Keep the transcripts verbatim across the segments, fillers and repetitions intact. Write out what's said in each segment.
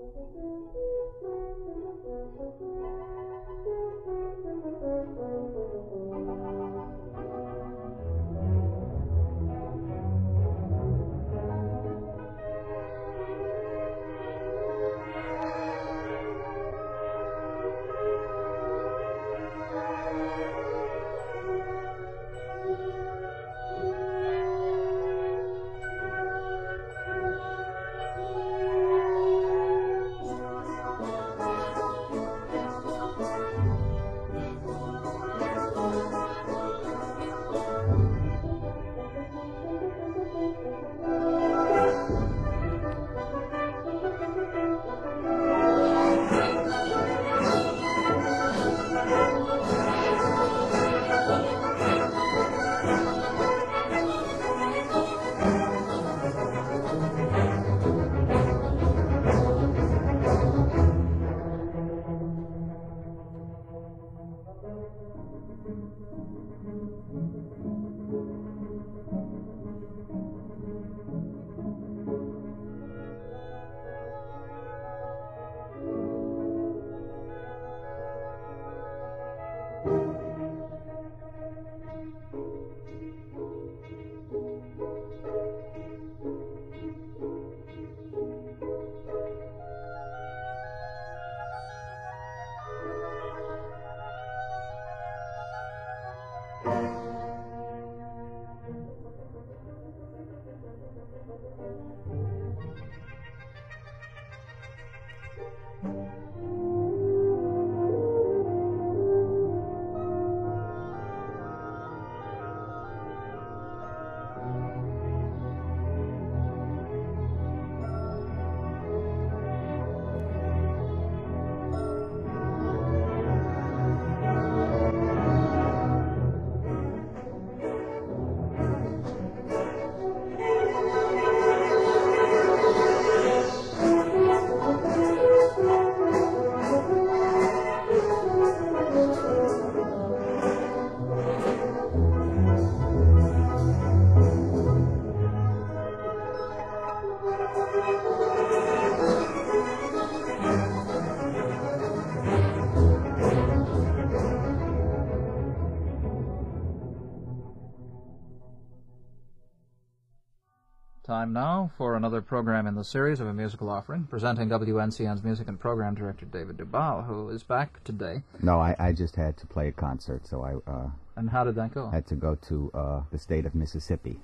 Time now for another program in the series of A Musical Offering, presenting W N C N's music and program director David Dubal, who is back today. No, I, I just had to play a concert, so I uh, And how did that go? had to go to uh, the state of Mississippi.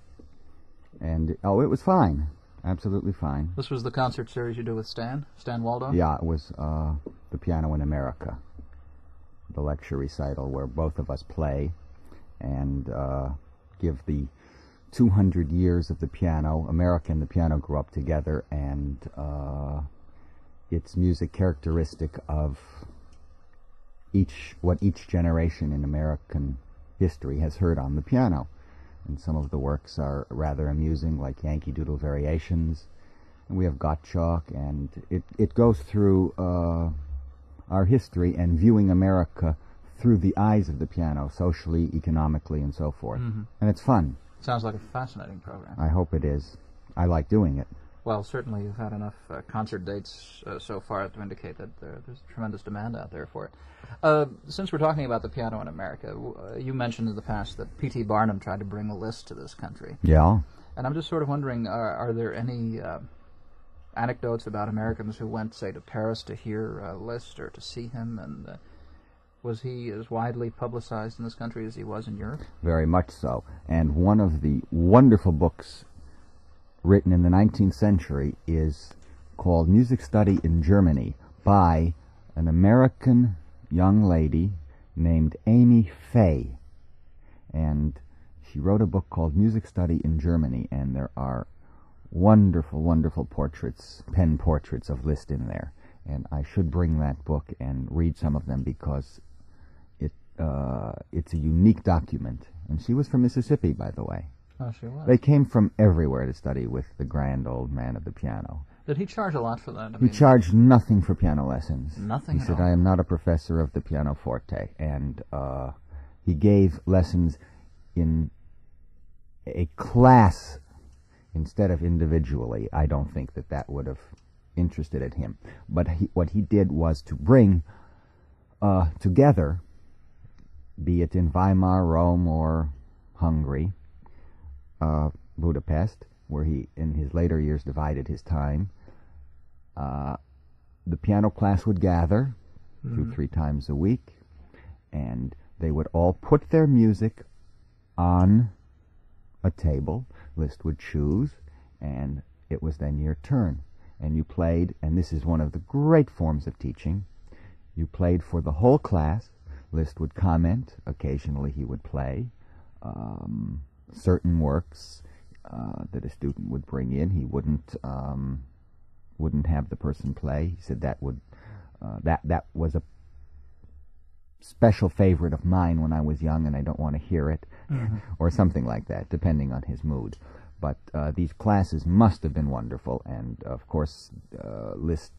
And, oh, it was fine. Absolutely fine. This was the concert series you do with Stan? Stan Waldoff? Yeah, it was uh, The Piano in America, the lecture recital where both of us play and uh, give the two hundred years of the piano. America and the piano grew up together, and uh, its music characteristic of each what each generation in American history has heard on the piano. And some of the works are rather amusing, like Yankee Doodle Variations, and we have Gottschalk, and it, it goes through uh, our history and viewing America through the eyes of the piano, socially, economically, and so forth. Mm-hmm. And it's fun. Sounds like a fascinating program. I hope it is. I like doing it. Well, certainly you've had enough uh, concert dates uh, so far to indicate that there, there's tremendous demand out there for it. Uh, since we're talking about the piano in America, uh, you mentioned in the past that P T Barnum tried to bring Liszt to this country. Yeah. And I'm just sort of wondering, are, are there any uh, anecdotes about Americans who went, say, to Paris to hear uh, Liszt or to see him, and uh, was he as widely publicized in this country as he was in Europe? Very much so. And one of the wonderful books written in the nineteenth century is called Music Study in Germany by an American young lady named Amy Fay. And she wrote a book called Music Study in Germany, and there are wonderful, wonderful portraits, pen portraits of Liszt in there. And I should bring that book and read some of them because it uh, it's a unique document. And she was from Mississippi, by the way. Oh, she was. They came from everywhere to study with the grand old man of the piano. Did he charge a lot for that? I He mean, charged nothing for piano lessons. Nothing He at said, all? I am not a professor of the pianoforte. And uh, he gave lessons in a class instead of individually. I don't think that that would have interested in him. But he, what he did was to bring uh, together, be it in Weimar, Rome, or Hungary, uh, Budapest, where he, in his later years, divided his time. Uh, the piano class would gather mm-hmm. two, three times a week, and they would all put their music on a table. Liszt would choose, and it was then your turn. And you played, and this is one of the great forms of teaching, you played for the whole class. Liszt would comment. Occasionally he would play um, certain works uh, that a student would bring in. He wouldn't um, wouldn't have the person play. He said that would uh, that that was a special favorite of mine when I was young, and I don't want to hear it, mm-hmm. or something like that, depending on his mood. But uh, these classes must have been wonderful, and of course, uh, Liszt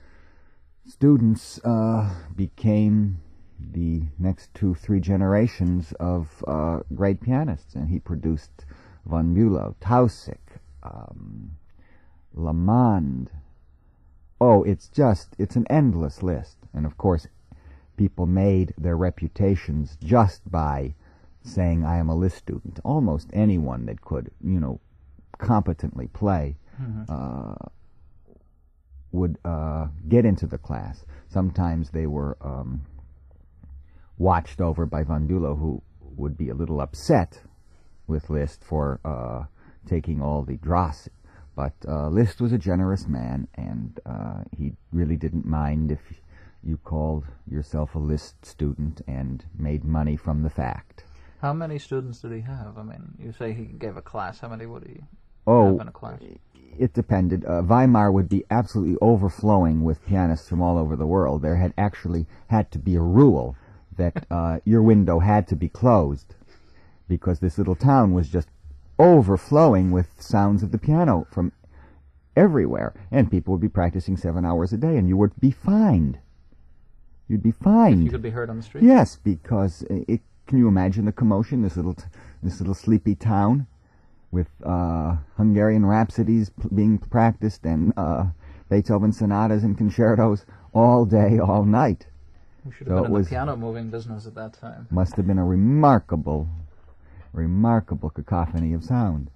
students uh, became the next two, three generations of uh, great pianists, and he produced von Bülow, Tausig, um, Lamond. Oh, it's just, it's an endless list. And of course, people made their reputations just by saying, I am a Liszt student. Almost anyone that could, you know, competently play mm-hmm. uh, would uh, get into the class. Sometimes they were um, watched over by von Bülow, who would be a little upset with Liszt for uh, taking all the dross. But uh, Liszt was a generous man, and uh, he really didn't mind if you called yourself a Liszt student and made money from the fact. How many students did he have? I mean, you say he gave a class. How many would he oh, have in a class? It depended. Uh, Weimar would be absolutely overflowing with pianists from all over the world. There had actually had to be a rule that uh, your window had to be closed, because this little town was just overflowing with sounds of the piano from everywhere, and people would be practicing seven hours a day, and you would be fined. You'd be fined. If you could be heard on the street? Yes, because it, can you imagine the commotion? This little, t this little sleepy town with uh, Hungarian rhapsodies p being practiced and uh, Beethoven sonatas and concertos all day, all night. We should have so been in the piano moving business at that time. Must have been a remarkable, remarkable cacophony of sound.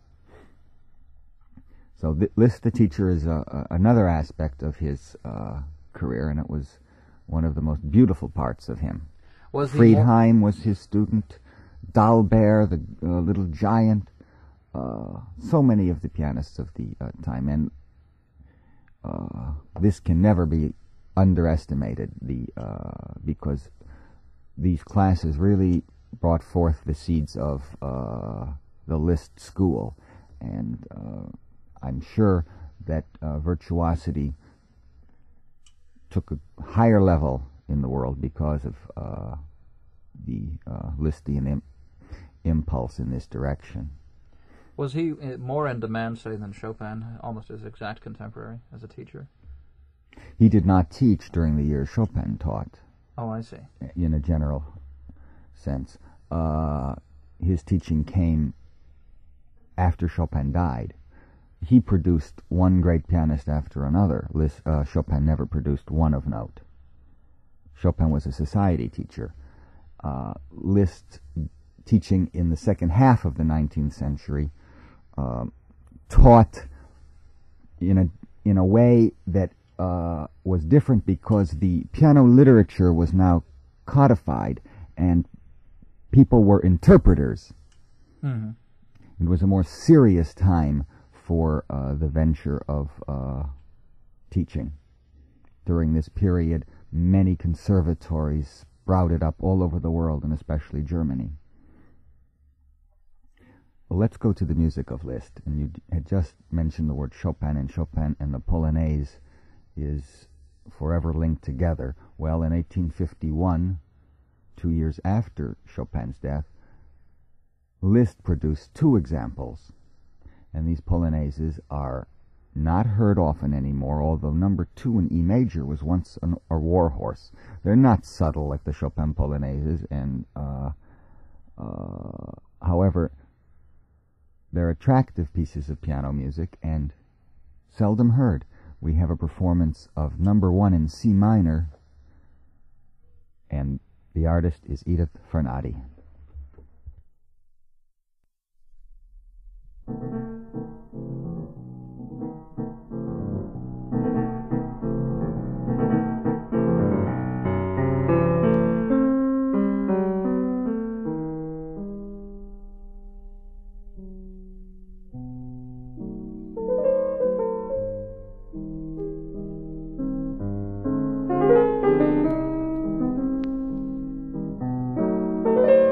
So th Liszt, the teacher, is uh, uh, another aspect of his uh, career, and it was one of the most beautiful parts of him. Was Friedheim was his student, Dalbert, the uh, little giant, uh, so many of the pianists of the uh, time, and uh, this can never be underestimated, the uh, because these classes really brought forth the seeds of uh, the Liszt school, and uh, I'm sure that uh, virtuosity took a higher level in the world because of uh, the uh, Lisztian im impulse in this direction. Was he more in demand, say, than Chopin, almost his exact contemporary as a teacher? He did not teach during the years Chopin taught. Oh, I see. In a general sense. Uh, his teaching came after Chopin died. He produced one great pianist after another. Liszt, uh, Chopin never produced one of note. Chopin was a society teacher. Uh, Liszt, teaching in the second half of the nineteenth century, uh, taught in a in a way that uh, was different because the piano literature was now codified and people were interpreters. Mm-hmm. It was a more serious time for uh, the venture of uh, teaching. During this period, many conservatories sprouted up all over the world, and especially Germany. Well, let's go to the music of Liszt. And you had just mentioned the word Chopin, and Chopin and the Polonaise is forever linked together. Well, in eighteen fifty-one, two years after Chopin's death, Liszt produced two examples, and these Polonaises are not heard often anymore, although number two in E major was once an, a war horse. They're not subtle like the Chopin Polonaises, and uh, uh, however, they're attractive pieces of piano music and seldom heard. we have a performance of number one in C minor, and the artist is Edith Fernati. Thank you.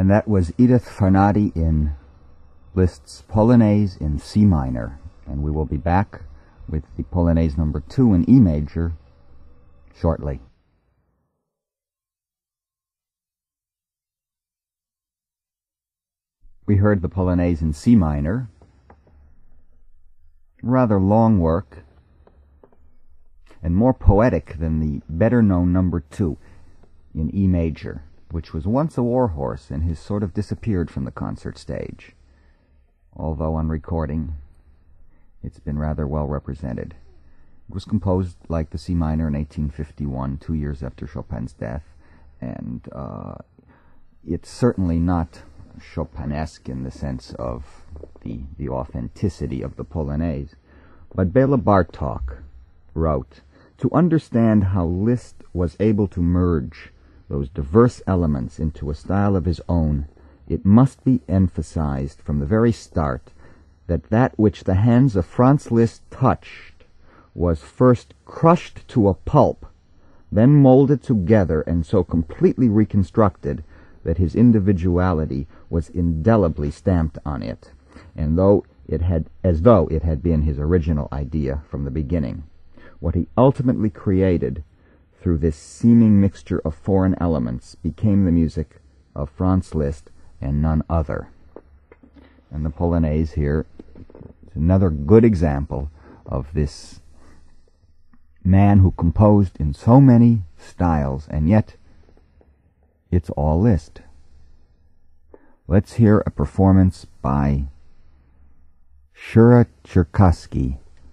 And that was Edith Farnadi in Liszt's Polonaise in C minor. And we will be back with the Polonaise number two in E major shortly. We heard the Polonaise in C minor, rather long work, and more poetic than the better-known number two in E major, which was once a warhorse and has sort of disappeared from the concert stage, although on recording it's been rather well represented. It was composed, like the C minor, in eighteen fifty-one, two years after Chopin's death, and uh, it's certainly not Chopinesque in the sense of the, the authenticity of the Polonaise. But Bela Bartok wrote, "To understand how Liszt was able to merge those diverse elements into a style of his own, it must be emphasized from the very start that that which the hands of Franz Liszt touched was first crushed to a pulp, then molded together and so completely reconstructed that his individuality was indelibly stamped on it, and though it had, as though it had been his original idea from the beginning. What he ultimately created through this seeming mixture of foreign elements became the music of Franz Liszt and none other." And the Polonaise here is another good example of this man who composed in so many styles, and yet it's all Liszt. Let's hear a performance by Shura Cherkassky,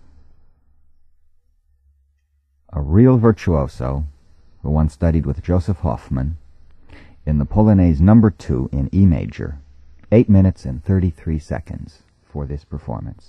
a real virtuoso who once studied with Joseph Hoffman, in the Polonaise number two in E major. Eight minutes and thirty-three seconds for this performance.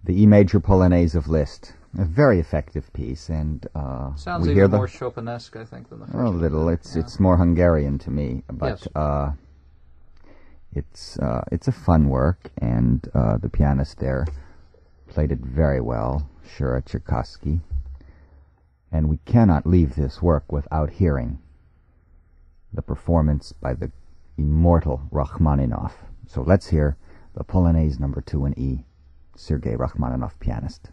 the E major Polonaise of Liszt. A very effective piece, and uh, sounds we even hear the more Chopinesque, I think, than the first. a little. one. It's Yeah. it's more Hungarian to me, but Yes. uh, it's uh, it's a fun work, and uh, the pianist there played it very well, Shura Tchaikovsky. And we cannot leave this work without hearing the performance by the immortal Rachmaninoff. So let's hear the Polonaise number two in E, Sergei Rachmaninoff, pianist.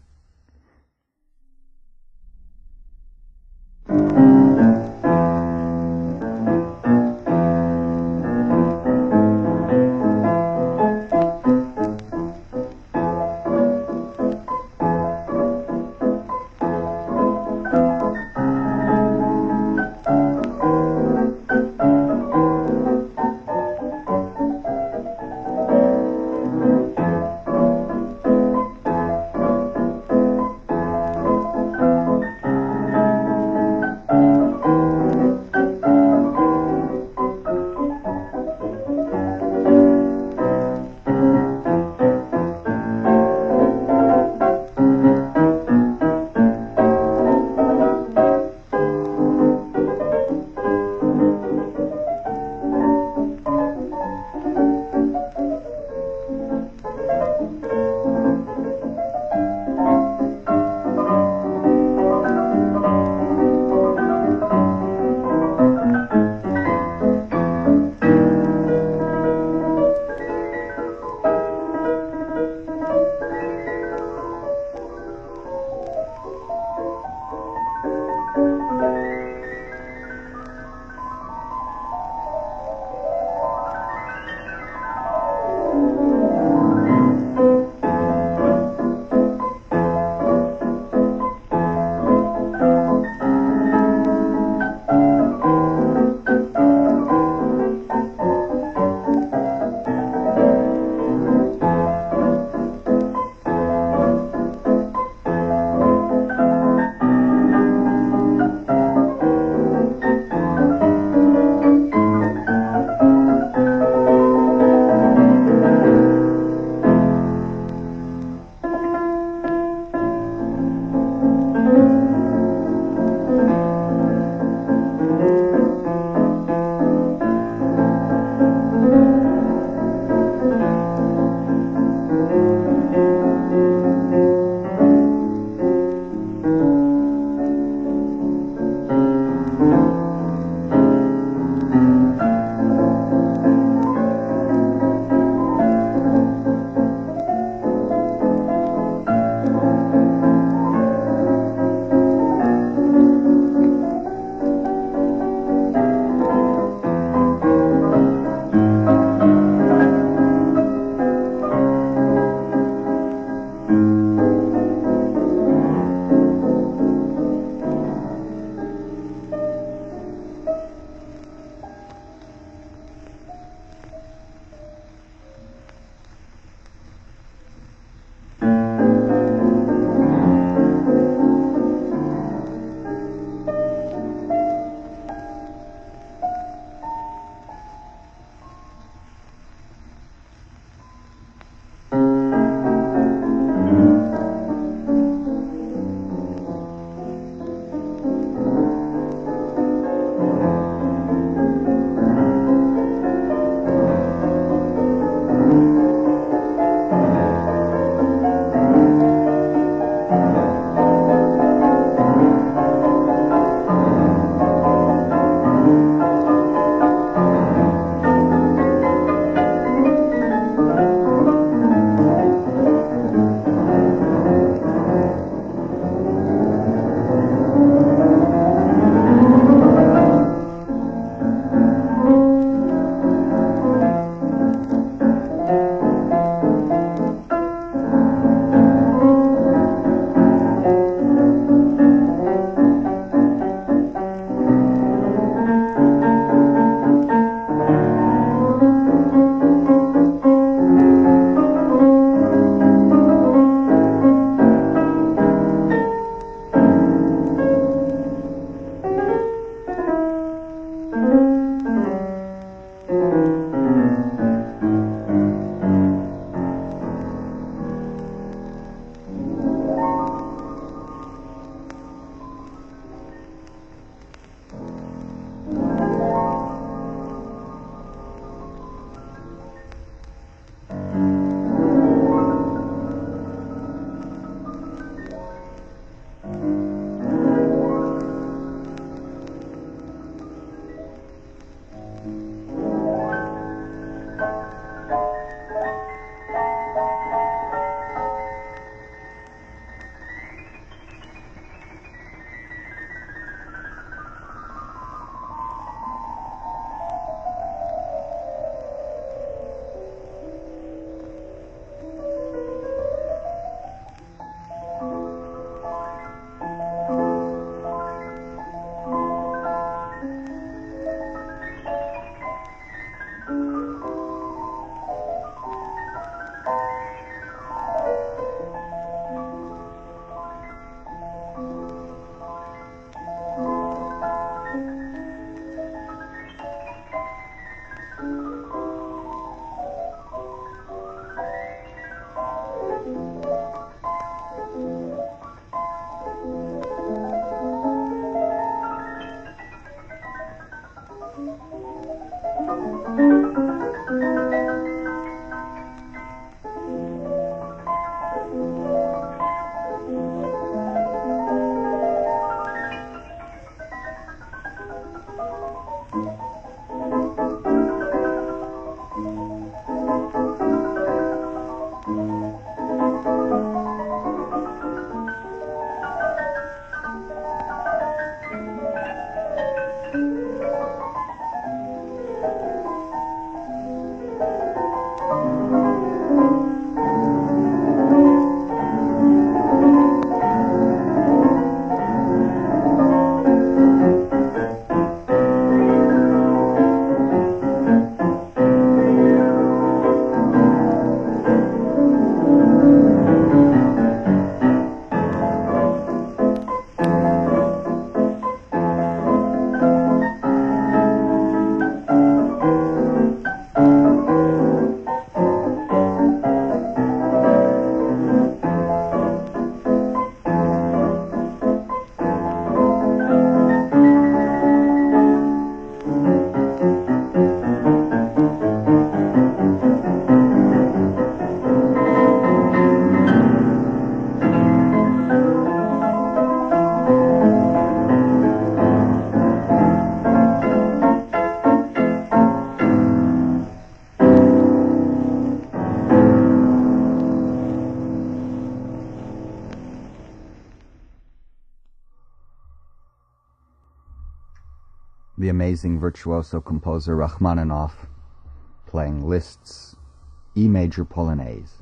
the amazing virtuoso composer Rachmaninoff playing Liszt's E major Polonaise.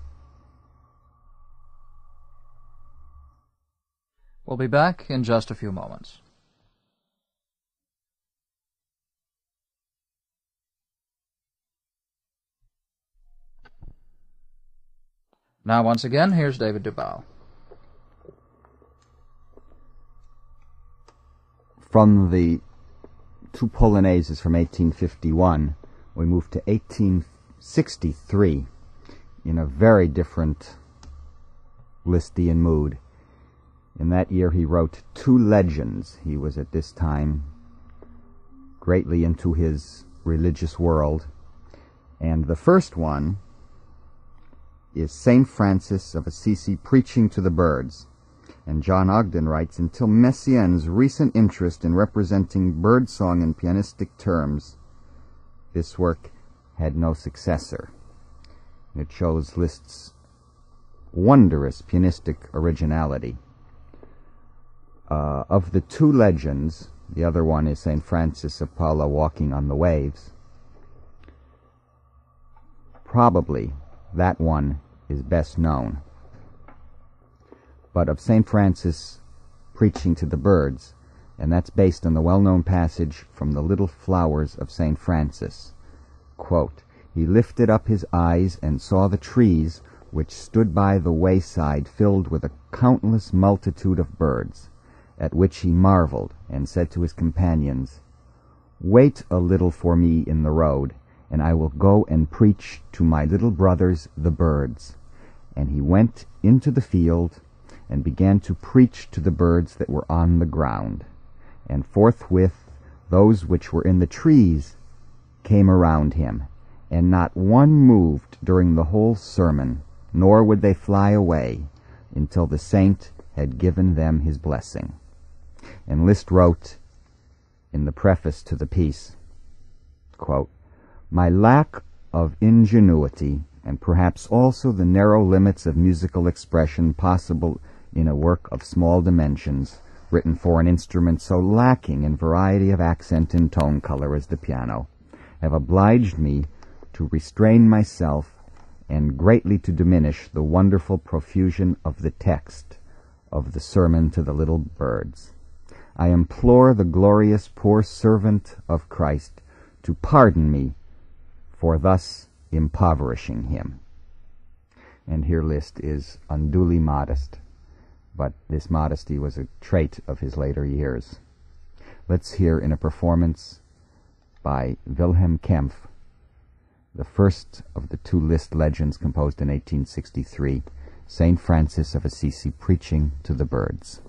We'll be back in just a few moments. Now, once again, here's David Dubal. From the two Polonaises from eighteen fifty-one, we move to eighteen sixty-three in a very different Lisztian mood. In that year he wrote two legends. He was at this time greatly into his religious world. And the first one is Saint Francis of Assisi preaching to the birds. And John Ogden writes, until Messiaen's recent interest in representing birdsong in pianistic terms, this work had no successor. It shows Liszt's wondrous pianistic originality. Uh, of the two legends, the other one is Saint Francis of Paula walking on the waves. Probably that one is best known. But of Saint Francis preaching to the birds, and that's based on the well-known passage from the Little Flowers of Saint Francis. Quote, he lifted up his eyes and saw the trees which stood by the wayside filled with a countless multitude of birds, at which he marveled and said to his companions, wait a little for me in the road, and I will go and preach to my little brothers the birds. And he went into the field and began to preach to the birds that were on the ground. And forthwith those which were in the trees came around him, and not one moved during the whole sermon, nor would they fly away until the saint had given them his blessing. And Liszt wrote in the preface to the piece, quote, my lack of ingenuity, and perhaps also the narrow limits of musical expression possible in a work of small dimensions, written for an instrument so lacking in variety of accent and tone color as the piano, have obliged me to restrain myself and greatly to diminish the wonderful profusion of the text of the sermon to the little birds. I implore the glorious poor servant of Christ to pardon me for thus impoverishing him. And here Liszt is unduly modest, but this modesty was a trait of his later years. Let's hear in a performance by Wilhelm Kempff, the first of the two Liszt legends composed in eighteen sixty-three, Saint Francis of Assisi preaching to the birds.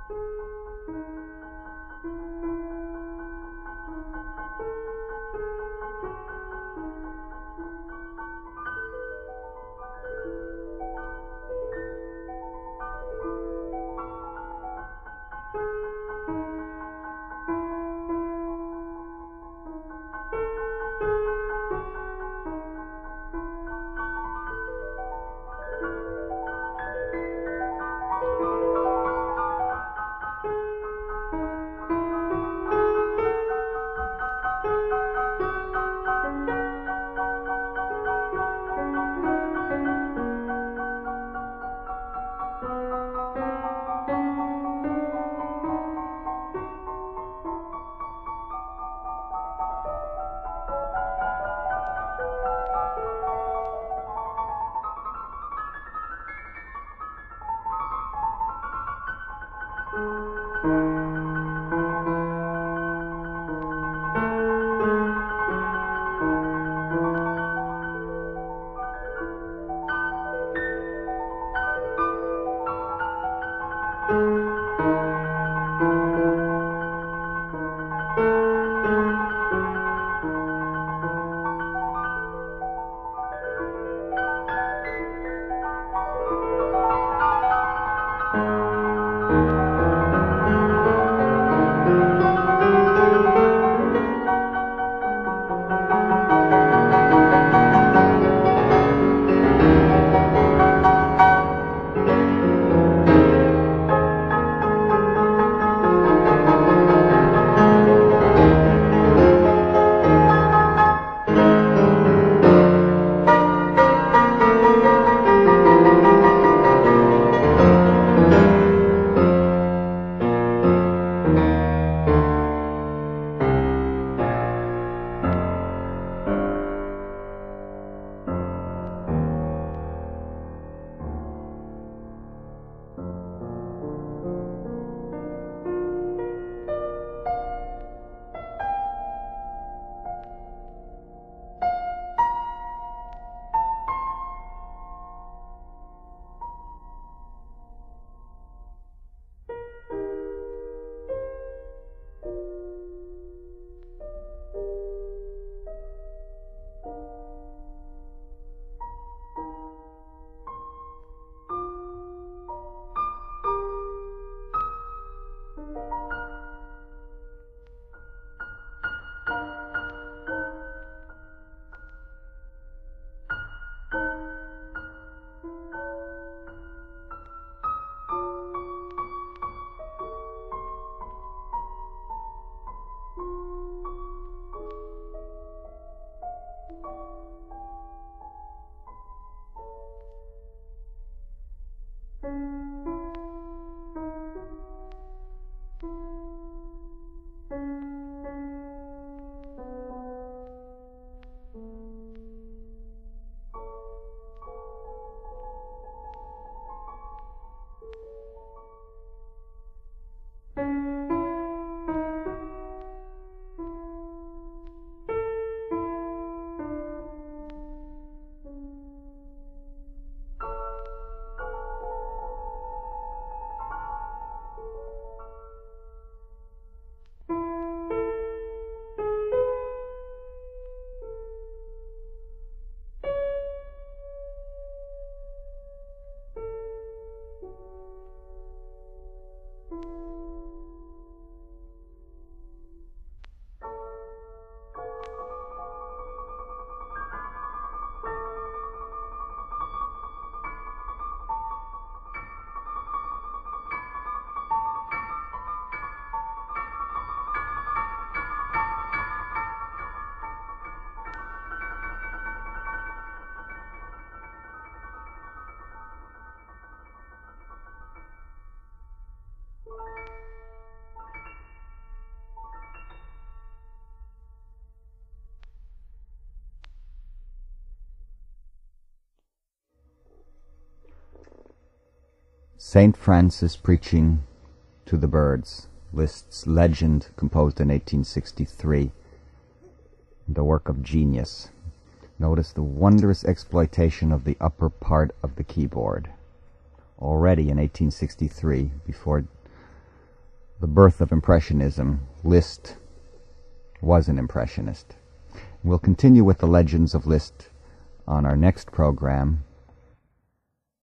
Saint Francis Preaching to the Birds, Liszt's Legend, composed in eighteen sixty-three. The work of genius. Notice the wondrous exploitation of the upper part of the keyboard. Already in eighteen sixty-three, before the birth of Impressionism, Liszt was an Impressionist. We'll continue with the legends of Liszt on our next program,